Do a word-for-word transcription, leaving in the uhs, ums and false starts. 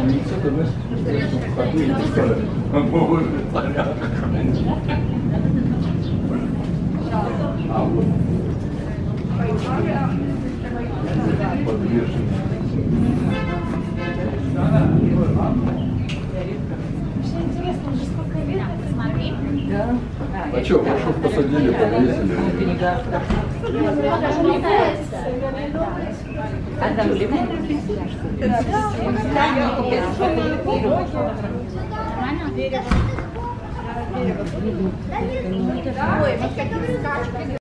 Яйцо-то, знаешь, в ходу и такое. Боже, порядок. А, вот. Подвешенный. Интересно, уже сколько лет? Смотри. Да. А что, прошу, посадили, повесили. А там лимон? Ой, вот какие скачки.